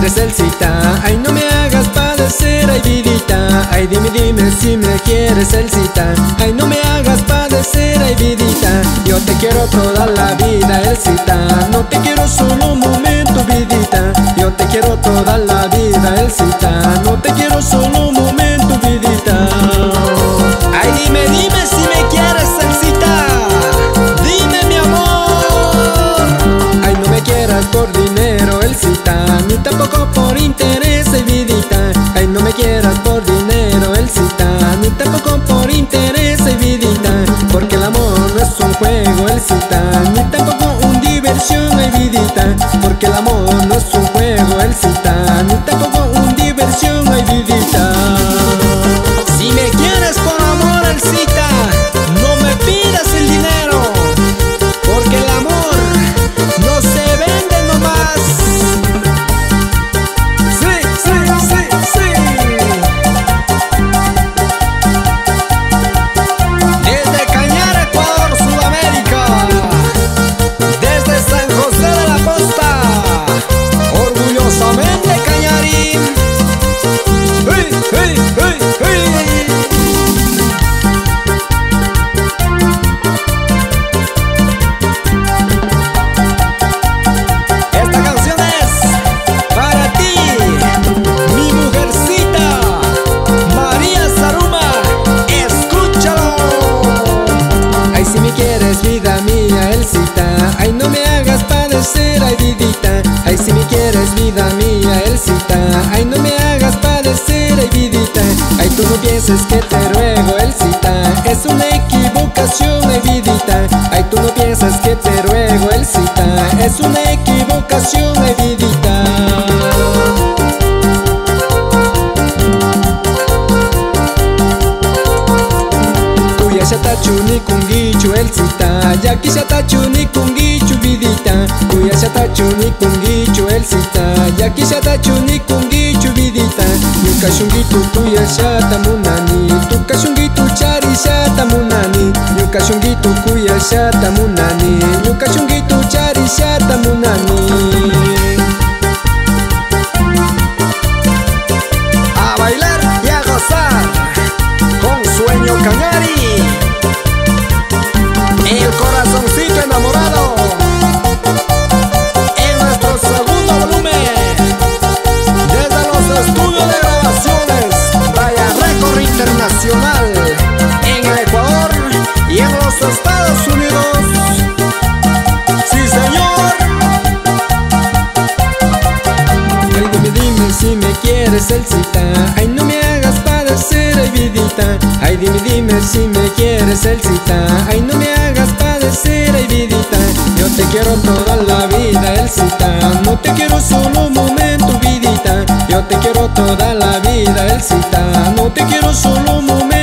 quieres, Elcita. Ay, no me hagas padecer, ay, vidita. Ay, dime si me quieres, Elcita. Ay, no me hagas padecer, ay, vidita. Yo te quiero toda la vida, Elcita. No te quiero solo un momento, vidita. Yo te quiero toda la vida, Elcita. No te quiero solo un momento, vidita. Ay, dime si me quieres, Elcita. Dime, mi amor. Ay, no me quieras por dinero, Elcita, ni tampoco por interés, ay, vidita. Ay, no me quieras por dinero, Elcita, ni tampoco por interés, ay, vidita. Porque el amor no es un juego, Elcita, ni tampoco una diversión, ay, vidita. Porque el amor no es un juego, Elcita, ni tampoco una diversión, ay, vidita. Si me quieres por amor, Elcita, no me pidas el dinero, porque el amor no se vende nomás. Sí. Desde Cañar, Ecuador, Sudamérica. Desde San José de la Costa, orgullosamente cañarín. ¡Hey! Esta canción es para ti, mi mujercita, María Saruma. Escúchalo. Ay, si me quieres, vida mía, Elcita. Ay, no me hagas padecer, ay, vidita. Ay, si me quieres, vida mía, Elcita. Ay, no me hagas padecer, ay, vidita. Ay, tú no pienses que te ruego, Elcita. Es una equivocación, ay, vidita. Ay, tú no piensas que te ruego, Elcita. Es una equivocación, ay, vidita. Kuya shatachuni kungichu, Elcita. Yaki shatachuni kungichu, vidita. Kuya shatachuni kungichu, Elcita. Yaki shatachuni kungichu, vidita. Yuka shungitu kuya shatamunani. Tuka shungitu chari shatamunani. Yuka shungitu kuya shatamunani. Yuka shungitu chari shatamunani. A bailar y a gozar con Sueño Cañari, el corazoncito enamorado, en nuestro segundo volumen, desde los estudios de grabaciones Raya Record Internacional, en el Ecuador y en los Estados Unidos. Sí, señor. Ay, dime si me quieres, Elcita. Ay, no me hagas padecer, ay, vidita. Ay, dime si me quieres, Elcita. Ay, no me hagas padecer, ay, vidita. Yo te quiero toda la vida, Elcita. No te quiero solo un momento, vidita. Yo te quiero toda la vida, Elcita. No te quiero solo un momento.